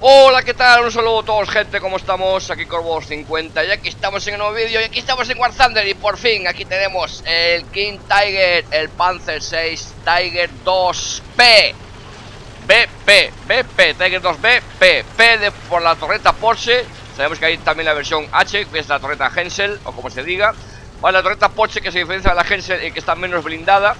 Hola, ¿qué tal? Un saludo a todos, gente, ¿cómo estamos? Aquí Corvos50 y aquí estamos en el nuevo vídeo y aquí estamos en War Thunder. Y por fin aquí tenemos el King Tiger, el Panzer 6 Tiger 2P BP, Tiger 2B P por la torreta Porsche. Sabemos que hay también la versión H, que es la torreta Hensel, o como se diga. Vale, la torreta Porsche, que se diferencia de la Hensel y que está menos blindada,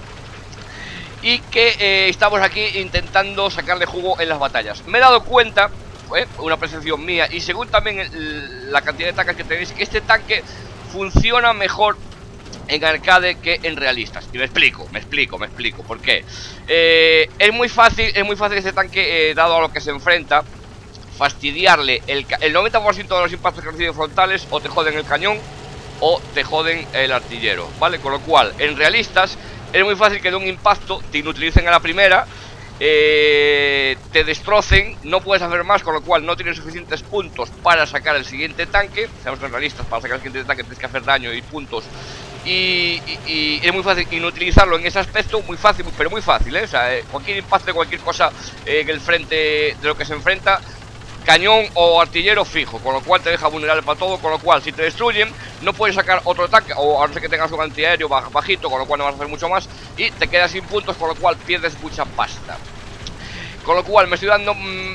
y que estamos aquí intentando sacarle jugo en las batallas. Me he dado cuenta, una percepción mía, y según también la cantidad de tanques que tenéis, que este tanque funciona mejor en arcade que en realistas. Y me explico ¿por qué? Es muy fácil este tanque, dado a lo que se enfrenta, fastidiarle el 90% de los impactos que reciben frontales. O te joden el cañón o te joden el artillero, ¿vale? Con lo cual, en realistas es muy fácil que de un impacto te inutilicen a la primera, te destrocen, no puedes hacer más, con lo cual no tienes suficientes puntos para sacar el siguiente tanque. Sabemos que en realistas, para sacar el siguiente tanque tienes que hacer daño y puntos, y es muy fácil inutilizarlo en ese aspecto, muy fácil, pero muy fácil, ¿eh? O sea, cualquier impacto de cualquier cosa en el frente de lo que se enfrenta, cañón o artillero fijo, con lo cual te deja vulnerable para todo. Con lo cual, si te destruyen, no puedes sacar otro ataque, o a no ser que tengas un antiaéreo bajito, con lo cual no vas a hacer mucho más y te quedas sin puntos, con lo cual pierdes mucha pasta. Con lo cual me estoy dando,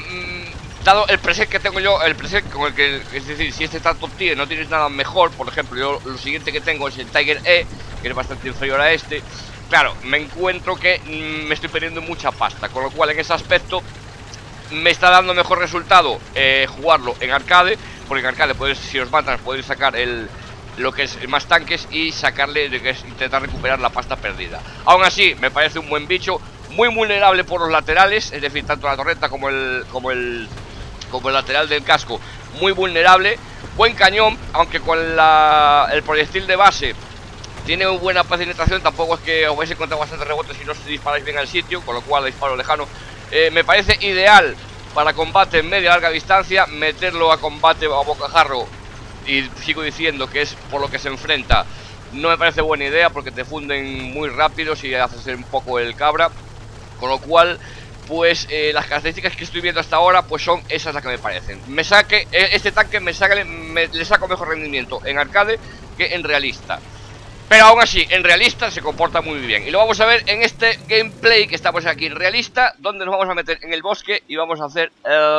dado el preset que tengo yo, el preset con el que, es decir, si este está top tier, no tienes nada mejor. Por ejemplo, yo lo siguiente que tengo es el Tiger E, que es bastante inferior a este. Claro, me encuentro que me estoy perdiendo mucha pasta, con lo cual en ese aspecto me está dando mejor resultado jugarlo en arcade, porque en arcade puedes, si os matan, podéis sacar lo que es más tanques y sacarle, que es intentar recuperar la pasta perdida. Aún así, me parece un buen bicho, muy vulnerable por los laterales, es decir, tanto la torreta como el lateral del casco, muy vulnerable. Buen cañón, aunque con el proyectil de base tiene una buena penetración, tampoco es que os vais a encontrar bastante rebotes si no disparáis bien al sitio, con lo cual disparo lejano me parece ideal para combate en media larga distancia. Meterlo a combate a bocajarro, y sigo diciendo que es por lo que se enfrenta, no me parece buena idea, porque te funden muy rápido si haces un poco el cabra. Con lo cual, pues las características que estoy viendo hasta ahora, pues son esas las que me parecen. Este tanque le saco mejor rendimiento en arcade que en realista. Pero aún así, en realista se comporta muy bien. Y lo vamos a ver en este gameplay que estamos aquí en realista, donde nos vamos a meter en el bosque y vamos a hacer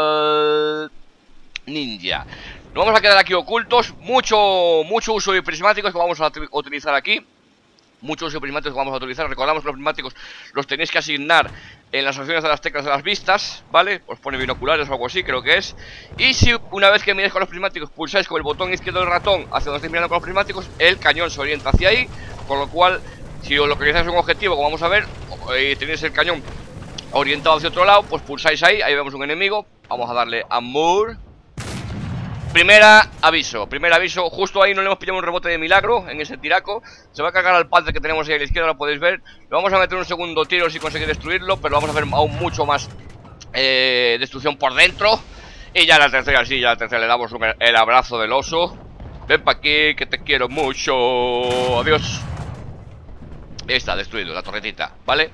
el ninja. Nos vamos a quedar aquí ocultos. Mucho uso de prismáticos que vamos a utilizar aquí. Muchos uso de prismáticos que vamos a utilizar. Recordamos que los prismáticos los tenéis que asignar en las opciones de las teclas de las vistas, ¿vale? Os pone binoculares o algo así, creo que es. Y si una vez que miráis con los prismáticos pulsáis con el botón izquierdo del ratón hacia donde estáis mirando con los prismáticos, el cañón se orienta hacia ahí. Con lo cual, si os localizáis un objetivo, como vamos a ver, y tenéis el cañón orientado hacia otro lado, pues pulsáis ahí vemos un enemigo. Vamos a darle a Moore. Primer aviso, justo ahí no le hemos pillado un rebote de milagro en ese tiraco. Se va a cargar al Panzer que tenemos ahí a la izquierda, lo podéis ver. Lo vamos a meter un segundo tiro si conseguir destruirlo, pero vamos a hacer aún mucho más destrucción por dentro. Y ya la tercera, le damos el abrazo del oso. Ven pa' aquí, que te quiero mucho. Adiós. Ahí está, destruido la torretita, ¿vale?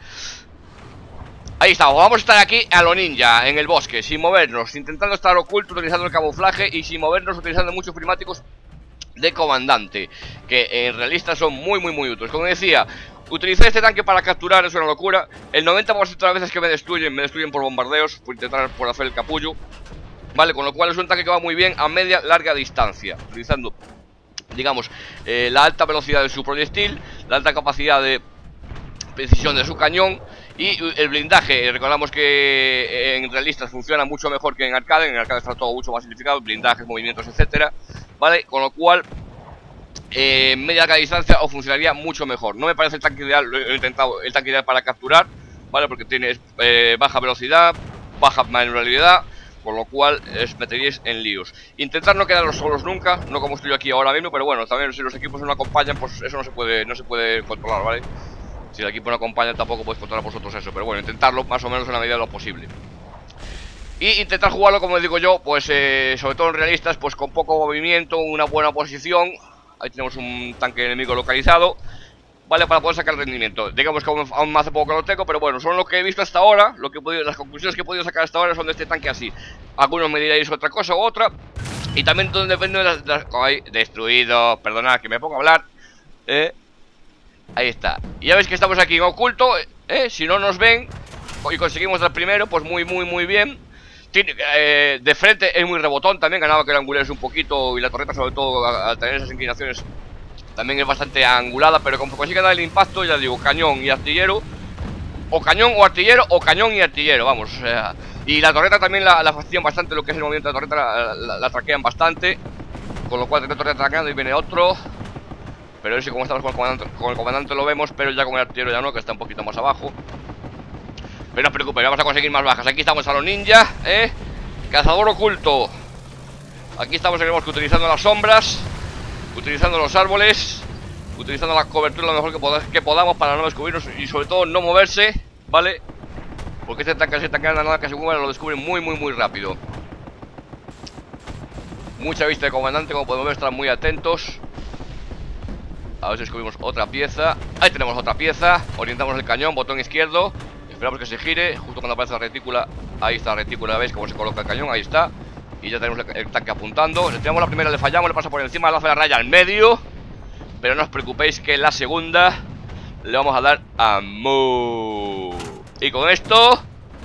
Ahí estamos, vamos a estar aquí a lo ninja, en el bosque, sin movernos, intentando estar oculto, utilizando el camuflaje y sin movernos, utilizando muchos prismáticos de comandante, que en realistas son muy útiles. Como decía, utilizar este tanque para capturar es una locura. El 90% de las veces que me destruyen por bombardeos, por hacer el capullo, ¿vale? Con lo cual es un tanque que va muy bien a media larga distancia, utilizando, digamos, la alta velocidad de su proyectil, la alta capacidad de precisión de su cañón y el blindaje. Recordamos que en realistas funciona mucho mejor que en arcade. En arcade está todo mucho más simplificado, blindajes, movimientos, etcétera, ¿vale? Con lo cual media larga distancia os funcionaría mucho mejor. No me parece el tanque ideal, lo he intentado, el tanque ideal para capturar, ¿vale? Porque tienes baja velocidad, baja maniobrabilidad, con lo cual os meteríais en líos. Intentar no quedaros solos nunca, no como estoy yo aquí ahora mismo, pero bueno, también si los equipos no acompañan, pues eso no se puede controlar, ¿vale? Si el equipo no acompaña tampoco podéis controlar vosotros eso, pero bueno, intentarlo más o menos en la medida de lo posible. Y intentar jugarlo, como digo yo, pues sobre todo en realistas, pues con poco movimiento, una buena posición. Ahí tenemos un tanque enemigo localizado. ¿vale? Para poder sacar rendimiento. Digamos que aún hace poco que lo tengo, pero bueno, son lo que he visto hasta ahora. Lo que he podido, las conclusiones que he podido sacar hasta ahora son de este tanque así. Algunos me diréis otra cosa u otra. Y también todo depende de las... ¡Ay! Destruido. Perdonad que me pongo a hablar. Ahí está. Y ya veis que estamos aquí en oculto. Si no nos ven y conseguimos dar primero, pues muy bien. De frente es muy rebotón también. Ganaba que el angular es un poquito. Y la torreta, sobre todo, al tener esas inclinaciones, también es bastante angulada. Pero como consigue dar el impacto, ya digo, cañón y artillero. O cañón o artillero, o cañón y artillero, vamos, o sea. Y la torreta también la fastidian bastante. Lo que es el movimiento de la torreta la traquean bastante. Con lo cual tengo torreta traqueando y viene otro. Pero ese, como estamos con el comandante lo vemos. Pero ya con el artillero ya no, que está un poquito más abajo. Pero no os preocupéis, vamos a conseguir más bajas. Aquí estamos a los ninja, cazador oculto. Aquí estamos en el bosque utilizando las sombras, utilizando los árboles, utilizando la cobertura lo mejor que podamos para no descubrirnos y sobre todo no moverse, ¿vale? Porque este tanque nada que se mueva lo descubren muy rápido. Mucha vista de comandante, como podemos ver, están muy atentos. A ver si descubrimos otra pieza. Ahí tenemos otra pieza. Orientamos el cañón, botón izquierdo. Esperamos que se gire, justo cuando aparece la retícula. Ahí está la retícula, ¿veis cómo se coloca el cañón? Ahí está. Y ya tenemos el tanque apuntando. Le tiramos la primera, le fallamos, le pasa por encima, le hace la raya al medio. Pero no os preocupéis que la segunda le vamos a dar a Mu. Y con esto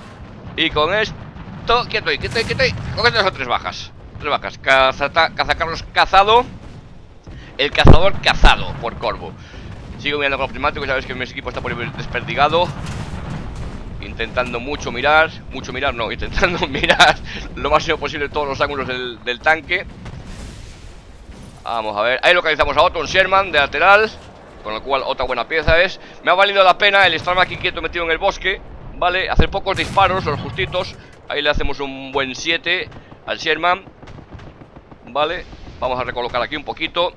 quieto ahí. Con esto son 3 bajas. 3 bajas, Cazacarros cazado. El cazador cazado por Corvo. Sigo mirando con los prismáticos, ya sabéis que mi equipo está por ahí desperdigado. Intentando intentando mirar lo máximo posible todos los ángulos del tanque. Vamos a ver, ahí localizamos a otro, un Sherman de lateral. Con lo cual otra buena pieza es. Me ha valido la pena el estarme aquí quieto metido en el bosque, ¿vale? Hacer pocos disparos, los justitos. Ahí le hacemos un buen 7 al Sherman, ¿vale? Vamos a recolocar aquí un poquito.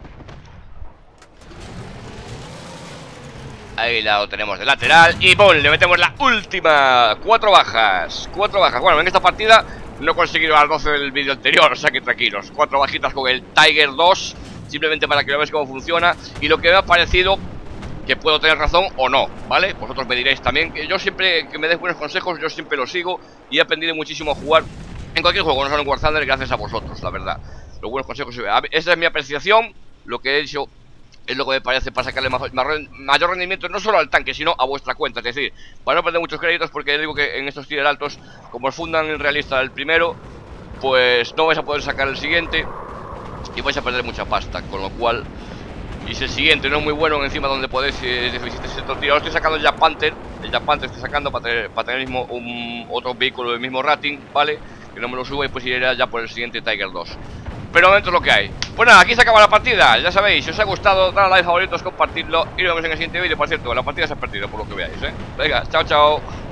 Ahí la tenemos de lateral. Y ¡pum! Le metemos la última. 4 bajas. Bueno, en esta partida no he conseguido las 12 del vídeo anterior, o sea que tranquilos. 4 bajitas con el Tiger 2. Simplemente para que veáis cómo funciona. Y lo que me ha parecido, que puedo tener razón o no, ¿vale? Vosotros me diréis también. Que yo siempre, que me des buenos consejos, yo siempre los sigo. Y he aprendido muchísimo a jugar en cualquier juego, no solo en War Thunder, gracias a vosotros, la verdad. Los buenos consejos. Esa es mi apreciación. Lo que he hecho es lo que me parece para sacarle mayor rendimiento, no solo al tanque, sino a vuestra cuenta. Es decir, para no perder muchos créditos, porque digo que en estos tier altos, como os fundan en realista el primero, pues no vais a poder sacar el siguiente y vais a perder mucha pasta. Con lo cual, y si el siguiente no es muy bueno, encima donde podéis otro tiro. Ahora estoy sacando el Jack Panther. El Jack Panther estoy sacando para tener mismo otro vehículo del mismo rating, ¿vale? Que no me lo suba y pues iré ya por el siguiente Tiger 2. Pero de momento es lo que hay. Pues nada, aquí se acaba la partida. Ya sabéis, si os ha gustado, dale a like, favoritos, compartidlo. Y nos vemos en el siguiente vídeo. Por cierto, la partida se ha perdido, por lo que veáis, Venga, chao.